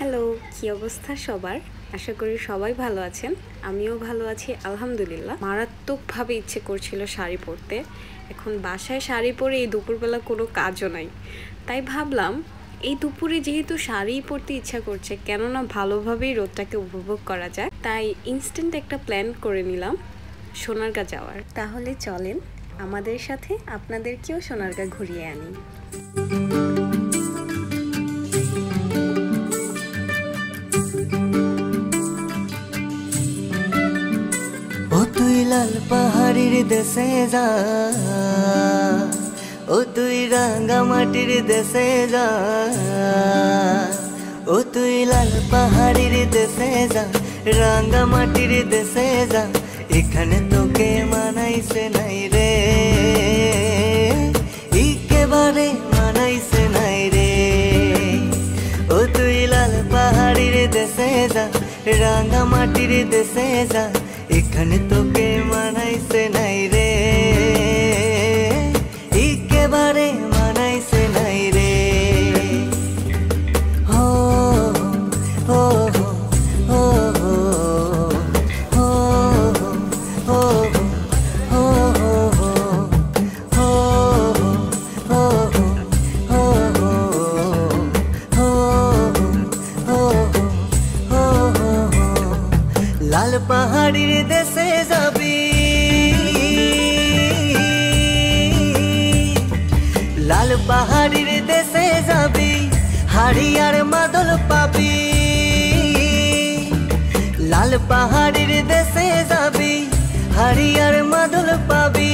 Hello, কি অবস্থা সবার? আশা করি সবাই ভালো আছেন। আমিও ভালো আছি আলহামদুলিল্লাহ। মারাত্মকভাবে ইচ্ছে করছিল শাড়ি পরতে। এখন বাসায় শাড়ি পরে এই দুপুরবেলা কোনো কাজও নাই। তাই ভাবলাম এই দুপুরে যেহেতু শাড়ি পরতে ইচ্ছা করছে, কেননা ভালোভাবেই রোদটাকে উপভোগ করা যায়। তাই ইনস্ট্যান্ট একটা প্ল্যান করে নিলাম সোনারগাঁ যাওয়ার। তাহলে চলেন আমাদের সাথে আপনাদেরকেও সোনারগাঁ ঘুরিয়ে আনি। তুই লাল পাহাড়ির দেশে যা, ও তুই রাঙ্গা মাটির দেশে যা, ও তুই লাল পাহাড়ির দেশে যা, রাঙ্গা মাটির দেশে যা, এখানে তোকে মানাইছে নাই রে, একেবারে মানাইছে নাই রে। ও তুই লাল পাহাড়ির দেশে যা, রাঙ্গা মাটির দেশে যা, এখানে তোকে মানাইছে নাই রে, একেবারে মানাইছে নাই রে। হো হো হো হো হো হো হো লাল পাহাড়ির দেশে যাবি, লাল পাহাড়ির দেশে যাবি, হাড়িয়ার মাদল পাবি। লাল পাহাড়ির দেশে যাবি, হাড়িয়ার মাদল পাবি।